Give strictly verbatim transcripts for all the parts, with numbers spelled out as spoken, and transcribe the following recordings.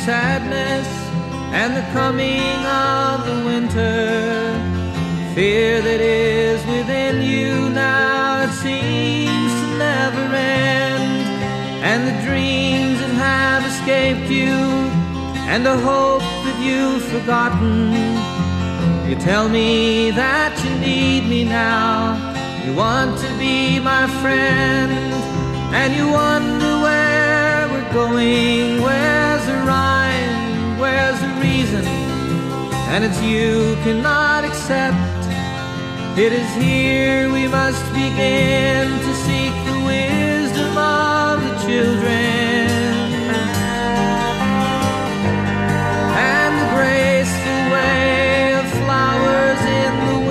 sadness and the coming of the winter. Fear that is within you now, it seems to never end. And the dreams that have escaped you, and the hope that you've forgotten. You tell me that you need me now, you want to be my friend, and you wonder where we're going. Where's the rhyme, where's the reason? And it's you cannot accept. It is here we must begin to seek the wisdom of the children, and the graceful way of flowers in the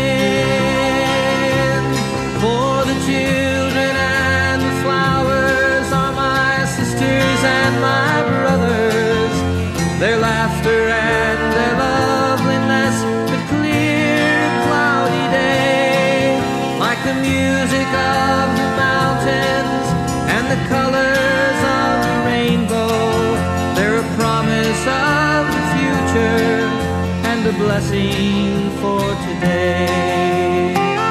wind. For the children and the flowers are my sisters and my brothers. Their laughter and their loveliness could clear a cloudy day, like the music of the mountains and the colors of the rainbow. They're a promise of the future and a blessing for today.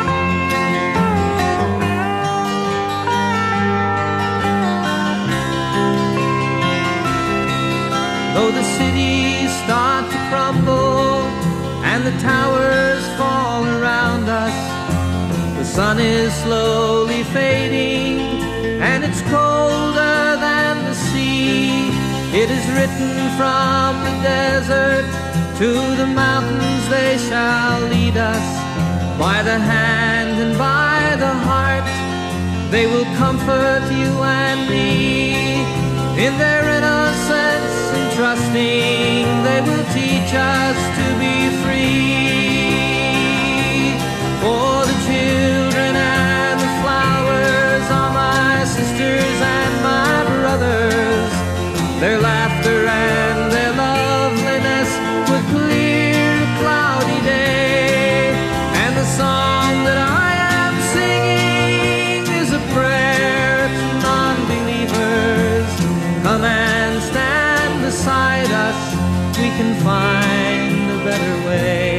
Though the cities start to crumble and the towers fall around us, the sun is slowly fading and it's colder than the sea. It is written from the desert to the mountains, they shall lead us by the hand and by the heart. They will comfort you and me in their innocence and trusting. They will teach us to be free. For the children and the flowers are my sisters and my brothers. Their laughter and their loveliness would clear a cloudy day. And the song that I am singing is a prayer to non-believers. Come and stand beside us, we can find a better way.